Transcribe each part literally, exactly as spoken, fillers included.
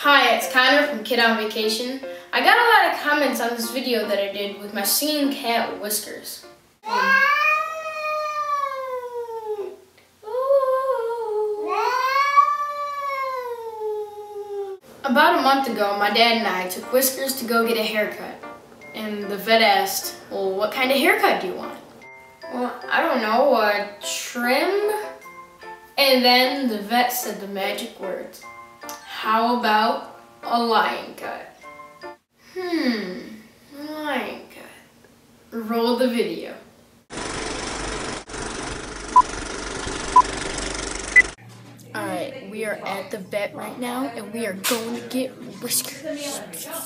Hi, it's Connor from Kid on Vacation. I got a lot of comments on this video that I did with my singing cat Whiskers. Um, About a month ago, my dad and I took Whiskers to go get a haircut. And the vet asked, well, what kind of haircut do you want? Well, I don't know, a trim? And then the vet said the magic words. How about a lion cut? Hmm, a lion cut. Roll the video. Alright, we are at the vet right now and we are going to get Whiskers.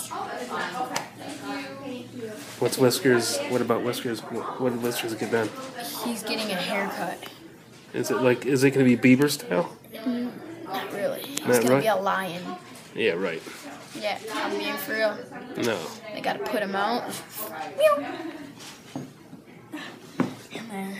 What's Whiskers? What about Whiskers? What did Whiskers get done? He's getting a haircut. Is it like, is it going to be Bieber style? Mm, not really. He's Not gonna right? be a lion. Yeah, right. Yeah, I'm being for real. No. They gotta put him out. Meow. And then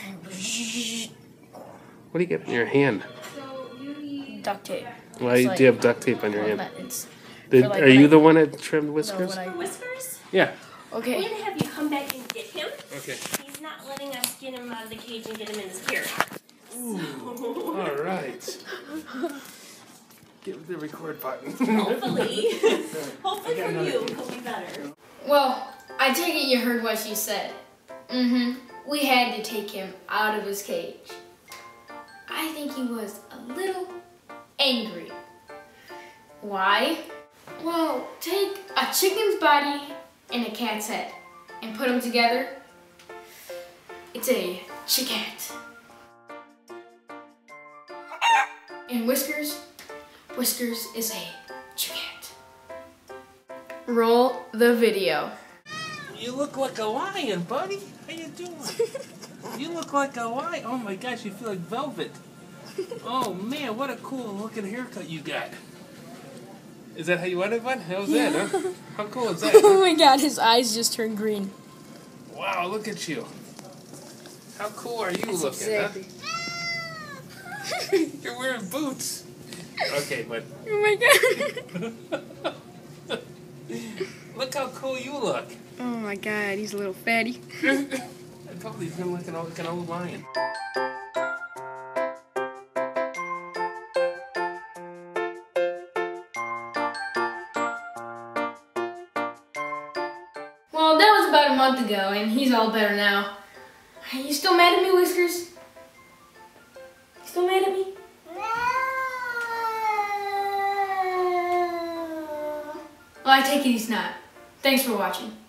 What do you get in your hand? duct tape. Why It's do like- you have duct tape on your well, hand? that- it's Did, for like are when you I- the one that trimmed no, Whiskers? when I- Whiskers? Yeah. We're okay. gonna have you come back and get him. Okay. He's not letting us get him out of the cage and get him in his carrier. All right. Get the record button. Hopefully, hopefully for you, he'll be better. Well, I take it you heard what she said. Mm-hmm. We had to take him out of his cage. I think he was a little angry. Why? Well, take a chicken's body and a cat's head and put them together. It's a chick-cat. And Whiskers, Whiskers is a chick-cat. Roll the video. You look like a lion, buddy. How you doing? You look like a lion. Oh my gosh, you feel like velvet. Oh man, what a cool looking haircut you got. Is that how you wanted one? How was that, huh? How cool is that? Oh my god, his eyes just turned green. Wow, look at you. How cool are you That's looking, exactly. huh? You're wearing boots. Okay, but Oh my god. look how cool you look. Oh my god, he's a little fatty. I told you he's gonna look like an old lion. Well, that was about a month ago, and he's all better now. Are you still mad at me, Whiskers? You still mad at me? Well, I take it he's not. Thanks for watching.